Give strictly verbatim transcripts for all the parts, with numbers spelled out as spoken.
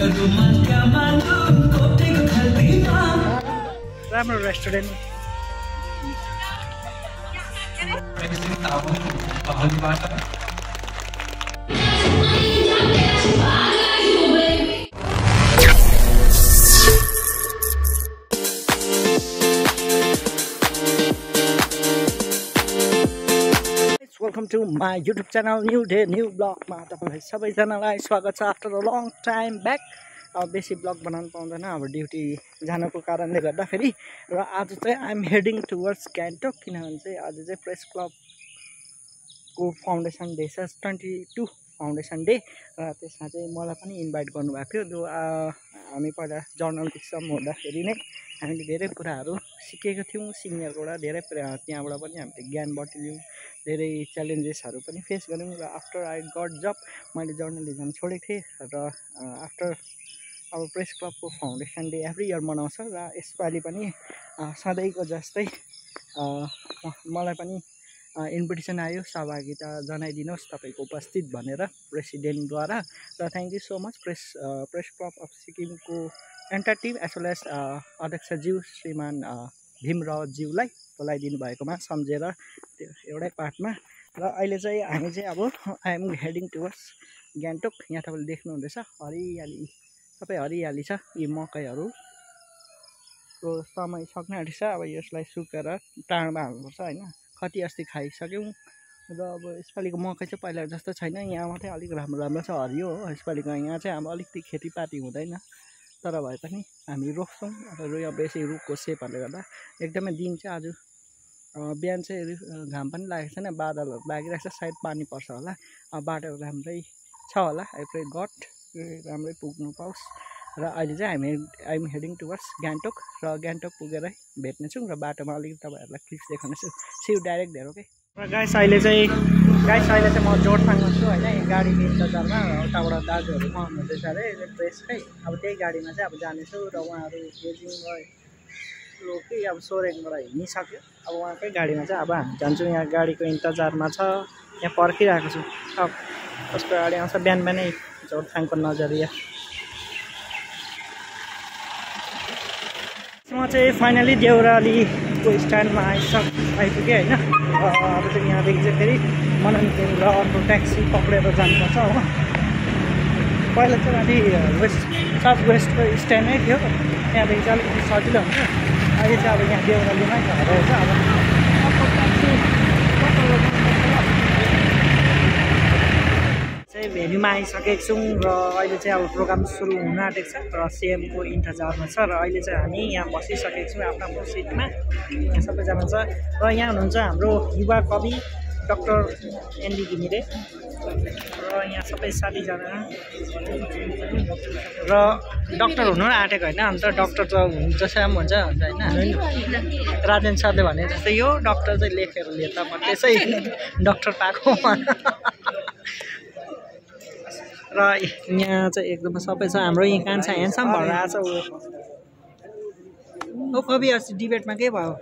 राम्रो restaurant welcome to my YouTube channel new day new ब्लगमा तपाईँलाई सबैजनालाई स्वागत छ after a long time back. अब बेसी ब्लग बनाउनु पाउँदैन अब ड्युटी जानुको कारणले गर्दाखेरि। र आज चाहिँ आइएम हेडिङ टुवर्ड्स गान्तोक, किनभने चाहिँ आज चाहिँ प्रेस क्लबको फाउन्डेसन डे छ, ट्वेन्टी टू फाउन्डेसन डे। र त्यसमा चाहिँ मलाई पनि इन्भाइट गर्नुभएको थियो। जो हामी पहिला जर्नलिस्टसम्म हुँदाखेरि नै हामीले धेरै कुराहरू सिकेको थियौँ सिनियरबाट, धेरै त्यहाँबाट पनि हामीले ज्ञान बटुल्यौँ, धेरै च्यालेन्जेसहरू पनि फेस गऱ्यौँ। र आफ्टर आई गट जब मैले जर्नलिजम छोडेको थिएँ। र आफ्टर अब प्रेस क्लबको फाउन्डेसन डे एभ्री इयर मनाउँछ र यसपालि पनि सधैँको जस्तै मलाई पनि इन्भिटेसन आयो, सहभागिता जनाइदिनुहोस् तपाईँको उपस्थित भनेर प्रेसिडेन्टद्वारा। र thank you so much press press club of सिक्किमको entire team as well as अध्यक्षज्यू श्रीमान भीमरावज्यूलाई बोलाइदिनु भएकोमा सम्झेर त्यो एउटै पार्टमा। र अहिले चाहिँ हामी चाहिँ अब आइएम हेडिङ टुवर्ड्स गान्तोक। यहाँ तपाईँले देख्नुहुँदैछ हरियाली, सबै हरियाली छ। यी मकैहरूको समय सक्ने आँटेको छ। अब यसलाई सुकेर टाढोमा हाल्नुपर्छ होइन। कति अस्ति खाइसक्यौँ र अब यसपालिको मकै चाहिँ पहिला जस्तो छैन। यहाँ मात्रै अलिक राम्रो राम्रो छ, हरियो हो। यसपालिको यहाँ चाहिँ अब अलिकति खेतीपाती हुँदैन, तर भए पनि हामी रोप्छौँ। र यो बेसी रुखको सेपहरूले गर्दा एकदमै दिन चाहिँ आज बिहान चाहिँ घाम पनि लागेको छैन, बादलहरू लागिरहेको छ, सायद पानी पर्छ होला। बाटो राम्रै छ होला, आई प्रे गड राम्रै पुग्नु पाओस्। र अहिले चाहिँ हामी आइएम हेडिङ टुवर्ड्स गान्तोक र गान्तोक पुगेरै भेट्नेछौँ र बाटोमा अलिकति तपाईँहरूलाई क्लिप्स देखाउनेछु। सिउ डाइरेक्ट धेरै ओके। र गाइस अहिले चाहिँ गाइस अहिले चाहिँ म जोरथाङमा छु होइन, गाडीको इन्तजारमा। उताबाट दाजुहरू आउनुहुँदैछ अरे प्रेसकै, अब त्यही गाडीमा चाहिँ अब जानेछु। र उहाँहरू गेजिङबाट कि अब सोरेङबाट हिँडिसक्यो, अब उहाँकै गाडीमा चाहिँ अब हामी जान्छौँ। यहाँ गाडीको इन्तजारमा छ, यहाँ पर्खिरहेको छु। अब कसको गाडी आउँछ बिहान बिहानै जोरथाङको नजरिया। म चाहिँ फाइनली देउरालीको स्ट्यान्डमा आइसक आइपुगेँ होइन। अब चाहिँ यहाँदेखि चाहिँ फेरि मनन केन्द्र अर्को ट्याक्सी पक्रेर जानुपर्छ हो। पहिला चाहिँ माथि वेस्ट साउथ वेस्टको स्ट्यान्डै थियो, त्यहाँदेखि चाहिँ अलिकति सजिलो हुन्छ। अहिले चाहिँ अब यहाँ देउरालीमै रहेछ। अब चाहिँ भेन्यूमा आइसकेको छौँ र अहिले चाहिँ अब प्रोग्राम सुरु हुन आँटेको छ र सिएमको इन्तजारमा छ। र अहिले चाहिँ हामी यहाँ बसिसकेको छौँ आफ्नो आफ्नो सिटमा, यहाँ सबैजना छ। र यहाँ हुनुहुन्छ हाम्रो युवा कवि डाक्टर एनडी घिमिरे र यहाँ सबै साथीजना। र डक्टर हुनु आँटेको होइन, अन्त डक्टर त जसै पनि हुन्छ होइन। राजेन सरले भने जस्तै यो डक्टर चाहिँ लेखेर लिए त म त्यसै डक्टर पाएको। र यहाँ चाहिँ एकदमै सबै छ हाम्रो। यहाँ कान्छा ह्यान्डसम भएर आएको छ ऊ ओ कवि। अस्ति डिबेटमा के भयो?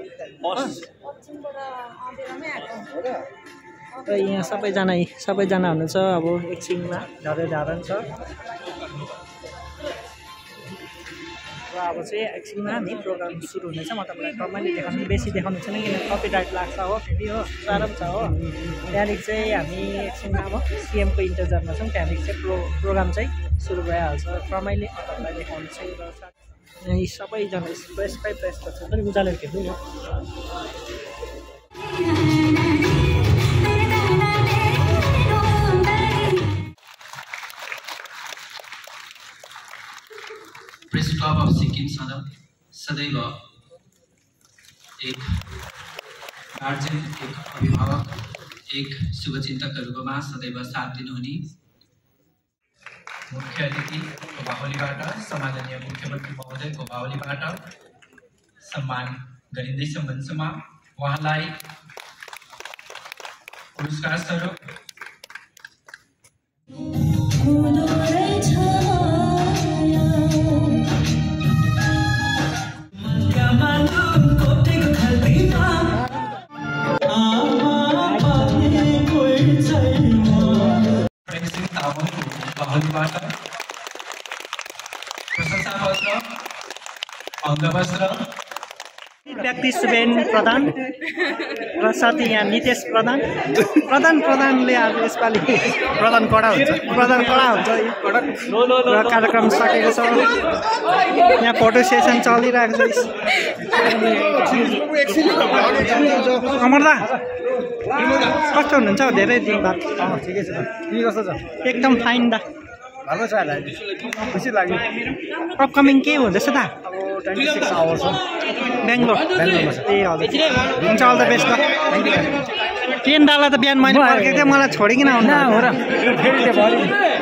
र यहाँ सबैजना सबैजना हुनुहुन्छ। अब एकछिनमा झरे धारण छ। र अब चाहिँ एकछिनमा हामी प्रोग्राम सुरु हुनेछ। म तपाईँलाई क्रमैले देखाउँछु, बेसी देखाउनु छैन किन कपिराइट लाग्छ हो फेरि हो, साह्रो पनि छ हो। त्यहाँदेखि चाहिँ हामी एकछिनमा अब सिएमको इन्तजारमा छौँ, त्यहाँदेखि चाहिँ प्रो प्रोग्राम चाहिँ सुरु भइहाल्छ। क्रमैले तपाईँलाई देखाउनु छु। र यी सबैजना प्रेसकै प्रेस गर्छ पनि उजालेर खेल्नु नि। प्रेस क्लब अफ सिक्किम सदैव सदैव एक गार्जियन, एक अभिभावक, एक शुभचिन्तकको रूपमा सदैव साथ दिनुहुने मुख्य अतिथिको बाहुलीबाट, सम्माननीय मुख्यमन्त्री महोदयको बाहुलीबाट सम्मान गरिँदैछ मञ्चमा। उहाँलाई पुरस्कार स्वरूप बाहुलीबाट अङ्गवस्त्र अङ्गवस्त्र व्यक्ति सुबेन प्रधान र साथी यहाँ नितेश प्रधान प्रधान प्रधानले आज यसपालि प्रधान कडा हुन्छ प्रधान कडा हुन्छ र कार्यक्रम सकेको छ यहाँ फोटो सेसन चलिरहेको छ अमरदा कस्तो हुनुहुन्छ हौ धेरै दिन बाद ठिकै छ तिमी कस्तो छ एकदम फाइन दा राम्रो छ खुसी लाग्यो अपकमिङ के हुँदैछ दा अब ट्वेन्टी सिक्स आवर्स हो बेङ्गलोर बेङ्गलोरमा छ ए हजुर हुन्छ अल द बेस्ट ल ट्रेन डाला त बिहान मैले फर्केको थिएँ मलाई छोडिकन आउनु हो र फेरि त्यो भयो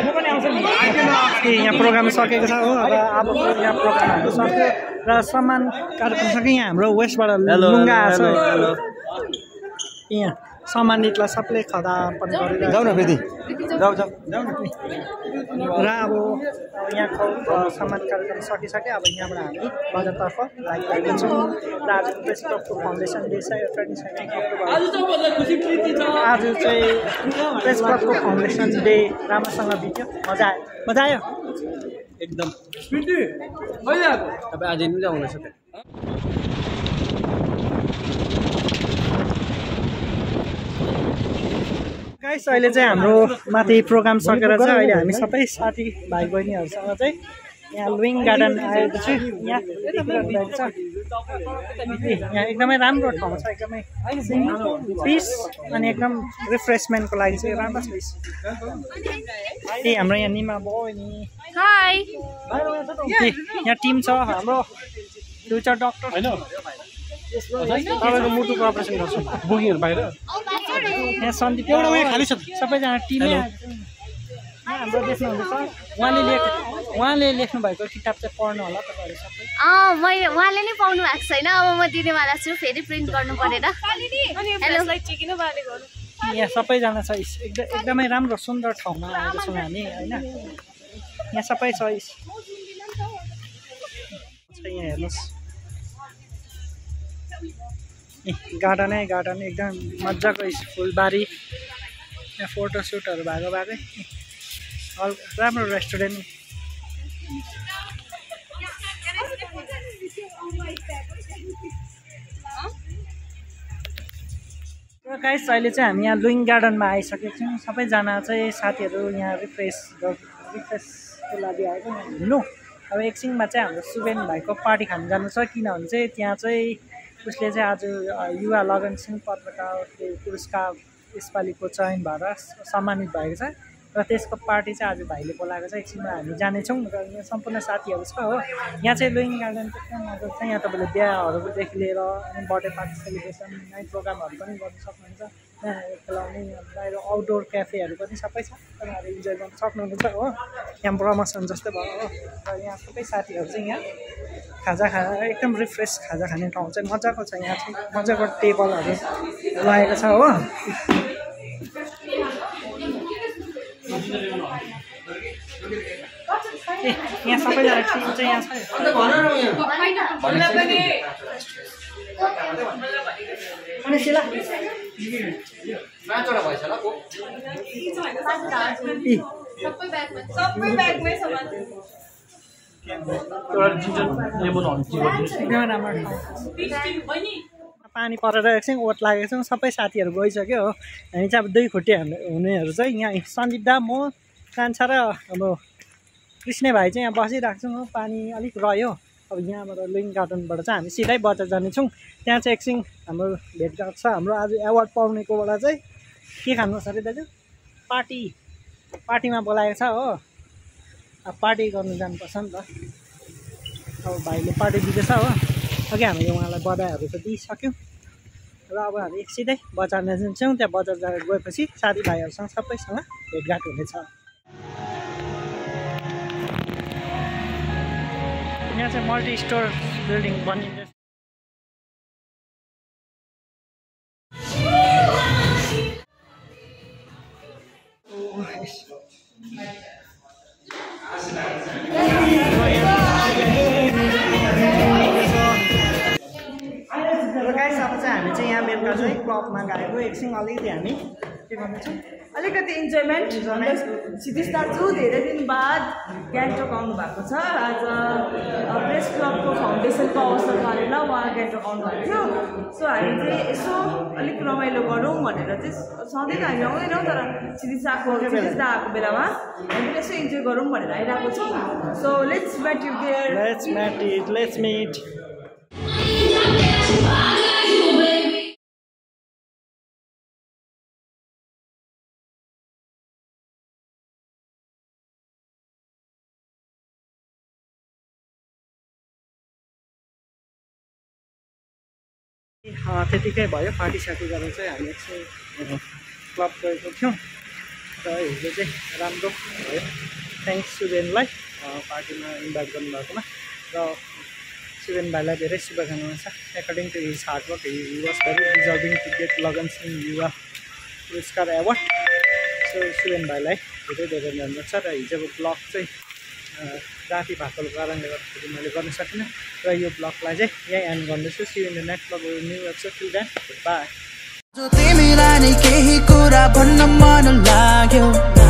ए यहाँ प्रोग्राम सकेको छ हो र अब यहाँ प्रोग्राम हाम्रो सक्यो र सम्मान कार्यक्रम सक्यो यहाँ हाम्रो वेस्टबाट लुङ्गा आएको छ यहाँ सम्मानितलाई सबले खदापन गरेर जाऊ न फेरि जाऊ जाऊ जाऊ न र अब यहाँको सम्मान कार्यक्रम सकिसक्यो अब यहाँबाट हामी बजारतर्फ लाइक गर्दैछौँ र आज प्रेस क्लबको फाउन्डेसन डे छ यो ट्वेन्टी सेभेन अक्टोबर आज चाहिँ प्रेस क्लबको फाउन्डेसन डे राम्रोसँग बित्यो मजा आयो मजा आयो एकदम तपाईँ आज नि जाउँ रहेछ गाइस अहिले चाहिँ हाम्रो माथि प्रोग्राम सकेर चाहिँ अहिले हामी सबै साथी भाइ बहिनीहरूसँग चाहिँ यहाँ लुइङ गार्डन आएको छु यहाँ देखिरहेको छ यहाँ एकदमै राम्रो ठाउँ छ एकदमै पिस अनि एकदम रिफ्रेसमेन्टको लागि चाहिँ राम्रो छ ए हाम्रो यहाँ निमा बहिनी हाई यहाँ टिम छ हाम्रो फ्युचर डक्टर तपाईँको मुटुको अपरेसन गर्छु बुकिङहरू बाहिर यहाँ सन्दीप एउटा उयो खाली छ सबैजना टिमै हाम्रो देख्नुहुँदैछ उहाँले लेख उहाँले लेख्नु भएको किताब चाहिँ पढ्नु होला तपाईँहरू सबै अँ मैले उहाँले नै पाउनु भएको छैन अब म दिनेवाला छु फेरि प्रिन्ट गर्नु परेर यहाँ सबैजना छ एकदम एकदमै राम्रो सुन्दर ठाउँमा आएको छौँ हामी होइन यहाँ सबै छ यहाँ हेर्नुहोस् गार्डनै गार्डन एकदम मजाको फुलबारी यहाँ फोटोसुटहरू भएको भएकै राम्रो रेस्टुरेन्ट गाइस अहिले चाहिँ हामी यहाँ लुइङ गार्डनमा आइसकेको छौँ सबैजना चाहिँ साथीहरू यहाँ रिफ्रेस रिफ्रेसको लागि आएको हिँड्नु अब एकछिनमा चाहिँ हाम्रो सुबेन भाइको पार्टी खानु जानु छ किनभने चाहिँ त्यहाँ चाहिँ उसले चाहिँ आज युवा लगनशील पत्रकारले पुरस्कार यसपालिको चयन भएर सम्मानित भएको छ र त्यसको पार्टी चाहिँ आज भाइले बोलाएको छ एकछिनमा हामी जानेछौँ र यहाँ सम्पूर्ण साथीहरू छ हो यहाँ चाहिँ लुइङ गार्डन एकदम मजा छ यहाँ तपाईँले बिहाहरूदेखि लिएर अनि बर्थडे पार्टी सेलिब्रेसन नाइट प्रोग्रामहरू पनि गर्न सक्नुहुन्छ यहाँ खेलाउने बाहिर आउटडोर क्याफेहरू पनि सबै छ तपाईँहरू इन्जोय गर्न सक्नुहुन्छ हो यहाँ प्रमोसन जस्तै भयो हो र यहाँ सबै साथीहरू चाहिँ यहाँ खाजा खा एकदम रिफ्रेस खाजा खाने ठाउँ चाहिँ मजाको छ यहाँ चाहिँ मजाको टेबलहरू लागेको छ हो ए यहाँ सबैजना टिम चाहिँ यहाँ छ अनि शिला पानी परेर एकछिन ओत लागेको छौँ सबै साथीहरू गइसक्यो हो हामी चाहिँ अब दुई खुट्टे हुनेहरू चाहिँ यहाँ सन्दीप दा म कान्छा र अब कृष्ण भाइ चाहिँ यहाँ बसिरहेको छौँ हो पानी अलिक रह्यो अब यहाँबाट लुइङ गार्डनबाट चाहिँ हामी सिधै बजार जानेछौँ त्यहाँ चाहिँ एकछिन हाम्रो भेटघाट छ हाम्रो आज एवार्ड पाउनेकोबाट चाहिँ के खानुपर्छ अरे दाजु पार्टी पार्टीमा बोलाएको छ हो अब पार्टी गर्नु जानुपर्छ नि त अब भाइले पार्टी दिँदैछ हो अघि हामीले उहाँलाई बधाईहरू त दिइसक्यौँ र अब हामी एक सिधै बजारमा जान्छौँ त्यहाँ बजार गएपछि साथीभाइहरूसँग सबैसँग भेटघाट हुनेछ यहाँ चाहिँ मल्टी स्टोर बिल्डिङ बनिँदैछ गाइस अब चाहिँ हामी चाहिँ यहाँ बेलुका चाहिँ क्लबमा गएको एकछिन अलिकति हामी के गर्दैछौँ अलिक अलिकति इन्जोयमेन्ट क्षितिज दाजु धेरै दिन बाद गान्तोक आउनु भएको छ। आज प्रेस क्लबको फाउन्डेसनको अवसर पारेर उहाँ गान्तोक आउनु भएको थियो। सो हामी चाहिँ यसो अलिक रमाइलो गरौँ भनेर चाहिँ सधैँ त हामी आउँदैनौँ, तर क्षितिज आएको क्षितिज दा आएको बेलामा हामी यसो इन्जोय गरौँ भनेर आइरहेको छौँ। So let's met you there. Let's met it let's meet. त्यतिकै भयो पार्टी सार्टी गरेर चाहिँ हामी एकछिन क्लब गएको थियौँ र हिजो चाहिँ राम्रो भयो। थ्याङ्क्स सुबेनलाई पार्टीमा इन्भाइट गर्नुभएकोमा र सुबेन भाइलाई धेरै शुभकामना छ। According to his hard work he was very deserving to get Lagan Singh युवा पुरस्कार एवार्ड। सो सुबेन भाइलाई धेरै धेरै धन्यवाद छ। र हिजोको ब्लग चाहिँ राति भएकोको कारणले गर्दाखेरि मैले गर्न सकिनँ र यो ब्लगलाई चाहिँ यहीँ एन्ड गर्दैछु। See you in the next blog new episode. Till then bye. तिमीलाई नै केही कुरा भन्न मन लाग्यो।